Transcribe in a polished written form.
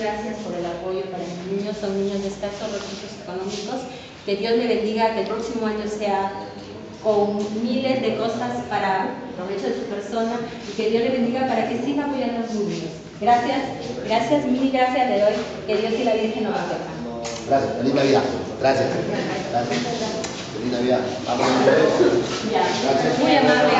Gracias por el apoyo para mis niños, son niños de escasos recursos económicos. Que Dios le bendiga, que el próximo año sea con miles de cosas para provecho de su persona y que Dios le bendiga para que siga apoyando a los niños. Gracias, mil gracias le doy, que Dios y la Virgen nos bendiga. Gracias, feliz Navidad. Gracias. Feliz Navidad. Vamos. Ya. Muy amable.